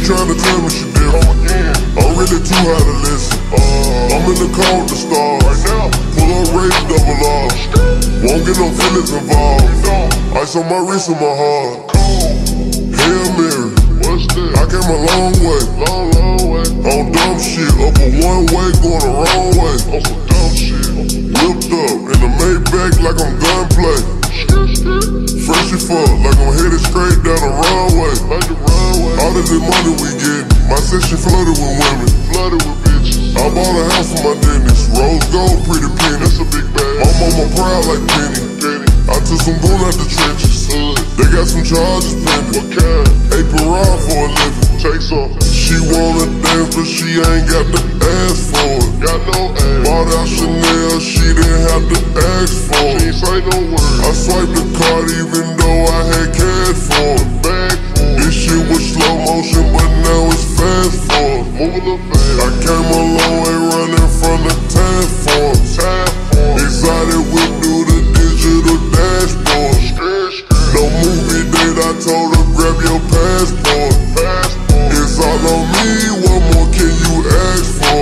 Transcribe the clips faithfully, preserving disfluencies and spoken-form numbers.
tryna tell me she different. I'm really too high to listen. Uh, I'm in the car with the stars. Right now. Pull up race double R. Won't get no feelings involved. Ice on my wrist and my heart. Hail Mary. What's that? I came a long way. Long, long way. On dumb shit. Up a one way, going the wrong way. On some dumb shit. Whipped up in the Moneybagg like I'm gunplay. Fresh as fuck, like I'm headed straight down the runway. Like the runway. All of this money we get, my section flooded with women. Flooded with bitches. I bought a house for my dentist. Rose gold, pretty penny. That's a big bag. My mama proud like Penny. Penny. I took some goon out the trenches. Uh, they got some charges pending. What kind? Eight per ride for a living. Take some. She wanna dance, but she ain't got the ass for it. Got no ass. Bought out Chanel, she didn't have to ask for it. She ain't say no word. I swiped the card even though I had cash for it. Bag for it. This shit was slow motion, but now it's fast for it. Move a little fast. I came a long way running from the task force. Excited with do the digital dashboard. No movie date, I told her grab your passport. It's all on me, what more can you ask for?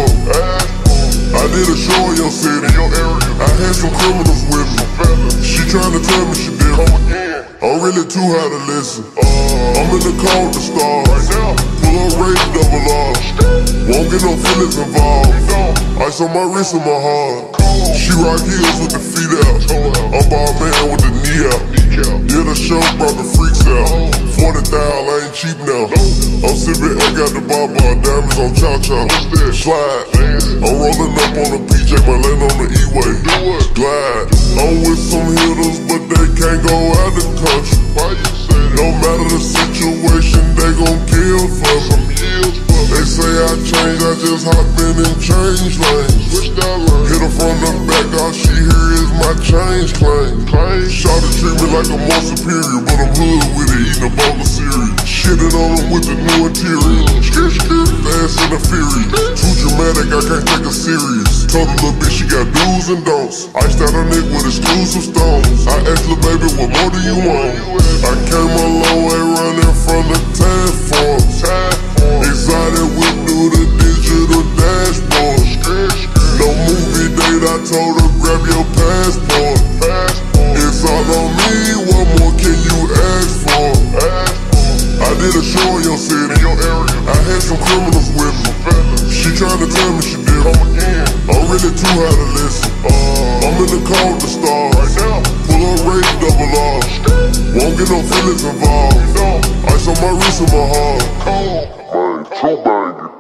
I did a show in your city, I had some criminals with me. She tryna tell me she different. I'm really too high to listen. I'm in the car with the stars. Pull up race double R. Won't get no feelings involved. Ice on my wrist and my heart. She rock heels with the feet out. I'm ball man with the knee out. Yeah, the show brought the freaks out. Forty thousand, I ain't cheap now. I'm sipping, I got the bar bar, diamonds on cha cha. Slide, I'm rolling up on the P J, my land on the E-way. Glide, I'm with some hitters, but they can't go out the country. No matter the situation, they gon' kill for me. They say I changed, I just hop in and change lanes. Hit her from the back, all she hear is my change claim. Shawty treat me like I'm more superior, but I'm hood with it, eating a bowl of cereal. Shitting on them with the new interior. Fast and the furious. Too dramatic, I can't take her serious. Told a little bitch she got do's and don'ts. Iced out her neck with exclusive stones. I asked little baby, what more do you want? I came a long way running from the task force. Excited with do the digital dashboard. No movie date, I told her grab your passport. It's all on me, what more can you ask for? I did a show in your city, I had some criminals with me. She tryna tell me she different. I'm really too high to listen. I'm in the car with the stars. Pull up race double R. Won't get no feelings involved. Ice on my wrist and my heart. Man, too banging.